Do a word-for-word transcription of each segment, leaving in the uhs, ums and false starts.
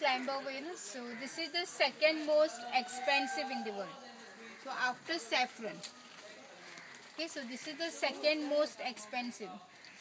climb over, you know. So this is the second most expensive in the world. So after saffron. Okay, so this is the second most expensive.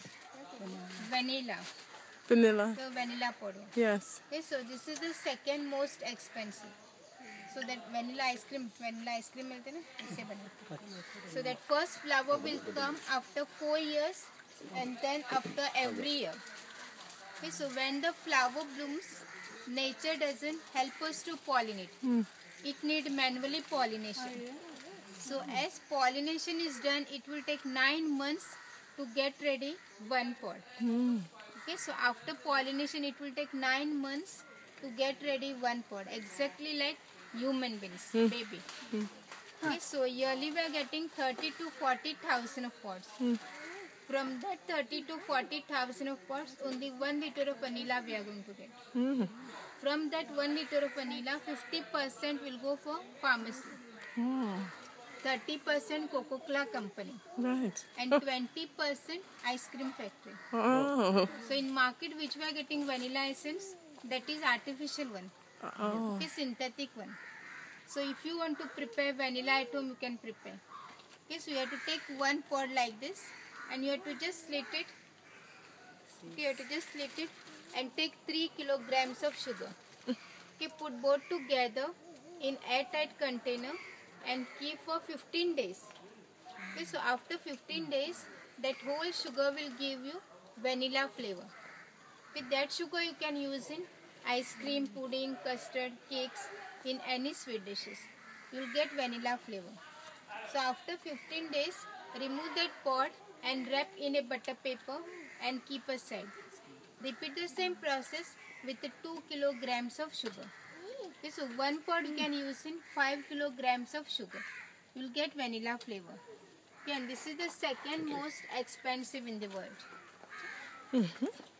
Vanilla. Vanilla. So vanilla powder. Yes. Okay, so this is the second most expensive. So that vanilla ice cream, vanilla ice cream milte na, isse bana. So that first flower will come after four years and then after every year. Okay, so when the flower blooms, nature doesn't help us to pollinate. Mm. It needs manually pollination. Oh, yeah. So as pollination is done, it will take nine months to get ready one pod. Mm. Okay, so after pollination, it will take nine months to get ready one pod, exactly like human beings, mm. baby. Mm. Okay, so yearly we are getting thirty to forty thousand of pods. Mm. From that thirty to forty thousand of pods, only one liter of vanilla we are going to get. Mm. From that one liter of vanilla, fifty percent will go for pharmacy. Mm. thirty percent Coca-Cola company. Right. And twenty percent ice cream factory. Oh. So in market which we are getting vanilla essence, that is artificial one. Oh. Okay, synthetic one. So if you want to prepare vanilla at home, you can prepare. Okay, so you have to take one pod like this and you have to just slit it. Okay, you have to just slit it and take three kilograms of sugar. Okay, put both together in airtight container and keep for fifteen days. Okay, so after fifteen days, that whole sugar will give you vanilla flavor. With that sugar you can use in ice cream, pudding, custard, cakes, in any sweet dishes. You will get vanilla flavor. So after fifteen days, remove that pod and wrap in a butter paper and keep aside. Repeat the same process with the two kilograms of sugar. Okay, so one pod you can use in five kilograms of sugar. You will get vanilla flavor. Okay, and this is the second most expensive in the world. Mm-hmm.